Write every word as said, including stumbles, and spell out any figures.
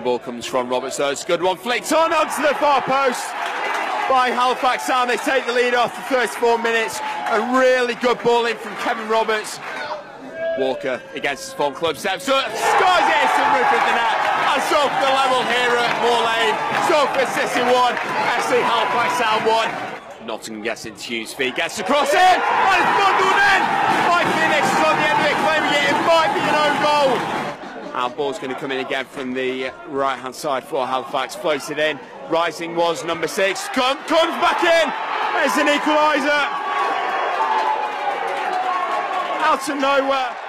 ball comes from Roberts, though. It's a good one. Flicked on onto the far post by Halifax Town. They take the lead after thirty-four minutes. A really good ball in from Kevin Roberts. Walker against his form club steps up, scores it into the roof of the net. And so for the level here at Moor Lane. So for City one, F C Halifax Town one. Nottingham gets into Hughes' feet, gets the cross in, and it's bundled in by Phoenix on the end of it, claiming it. It might be an own goal. And ball's going to come in again from the right hand side for Halifax. Floats it in. Rising was number six. Come, comes back in. There's an equaliser. Out of nowhere.